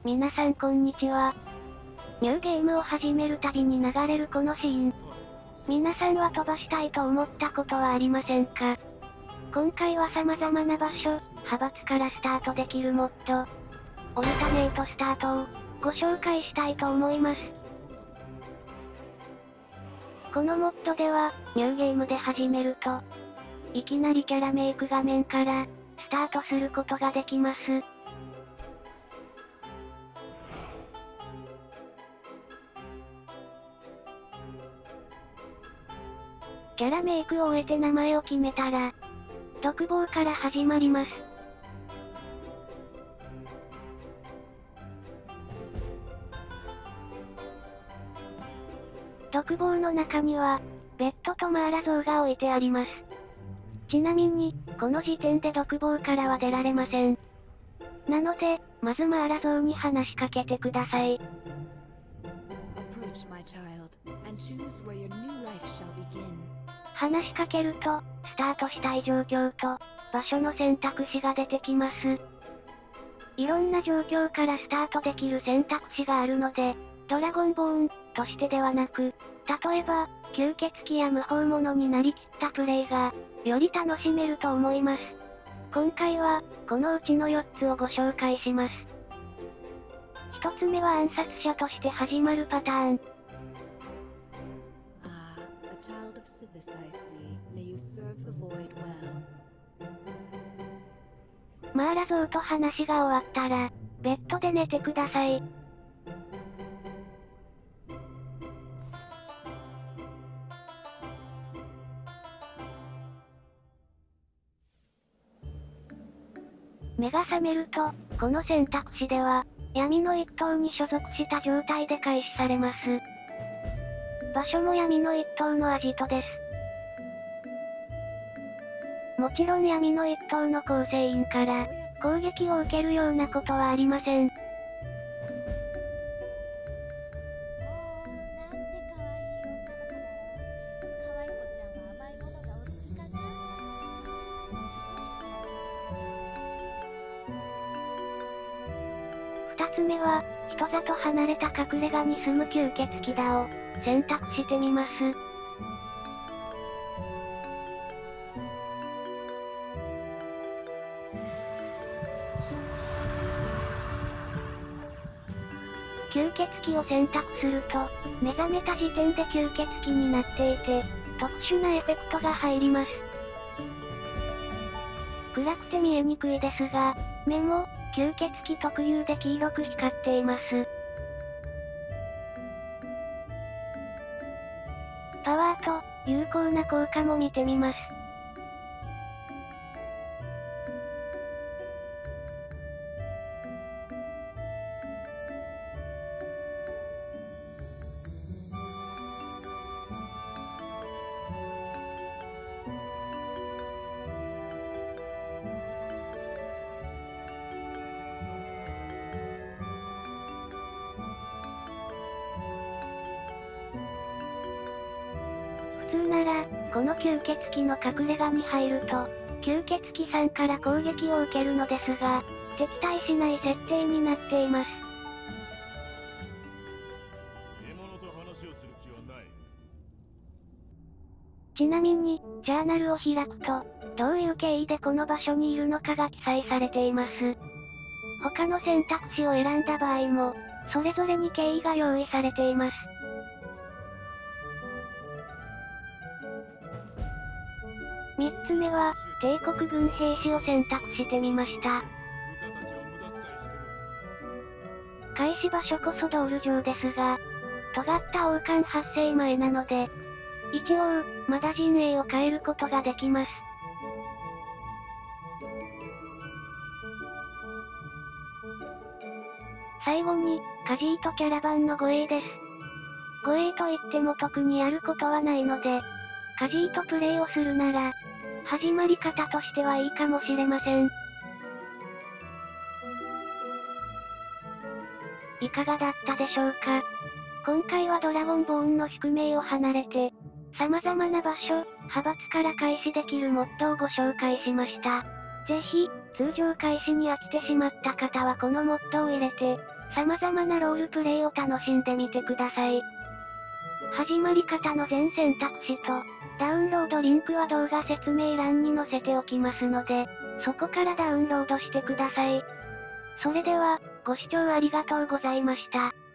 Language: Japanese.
皆さんこんにちは。ニューゲームを始めるたびに流れるこのシーン。皆さんは飛ばしたいと思ったことはありませんか？今回は様々な場所、派閥からスタートできるモッド、オルタネートスタートをご紹介したいと思います。このモッドでは、ニューゲームで始めると、いきなりキャラメイク画面からスタートすることができます。キャラメイクを終えて名前を決めたら、独房から始まります。独房の中には、ベッドとマーラ像が置いてあります。ちなみに、この時点で独房からは出られません。なので、まずマーラ像に話しかけてください。話しかけると、スタートしたい状況と、場所の選択肢が出てきます。いろんな状況からスタートできる選択肢があるので、ドラゴンボーンとしてではなく、例えば、吸血鬼や無法者になりきったプレイが、より楽しめると思います。今回は、このうちの4つをご紹介します。1つ目は暗殺者として始まるパターン。マーラ像と話が終わったら、ベッドで寝てください。目が覚めると、この選択肢では、闇の一党に所属した状態で開始されます。場所も闇の一党のアジトです。もちろん闇の一党の構成員から、攻撃を受けるようなことはありません。二つ目は、人里離れた隠れ家に住む吸血鬼だを選択してみます。吸血鬼を選択すると、目覚めた時点で吸血鬼になっていて、特殊なエフェクトが入ります。暗くて見えにくいですが、目も、吸血鬼特有で黄色く光っています。パワーと、有効な効果も見てみます。普通なら、この吸血鬼の隠れ家に入ると、吸血鬼さんから攻撃を受けるのですが、敵対しない設定になっています。ちなみに、ジャーナルを開くと、どういう経緯でこの場所にいるのかが記載されています。他の選択肢を選んだ場合も、それぞれに経緯が用意されています。三つ目は、帝国軍兵士を選択してみました。開始場所こそ道路上ですが、尖った王冠発生前なので、一応、まだ陣営を変えることができます。最後に、カジートキャラバンの護衛です。護衛といっても特にやることはないので、カジートプレイをするなら、始まり方としてはいいかもしれません。いかがだったでしょうか？今回はドラゴンボーンの宿命を離れて、様々な場所、派閥から開始できるモッドをご紹介しました。ぜひ、通常開始に飽きてしまった方はこのモッドを入れて、 様々なロールプレイを楽しんでみてください。始まり方の全選択肢と、ダウンロードリンクは動画説明欄に載せておきますので、そこからダウンロードしてください。それでは、ご視聴ありがとうございました。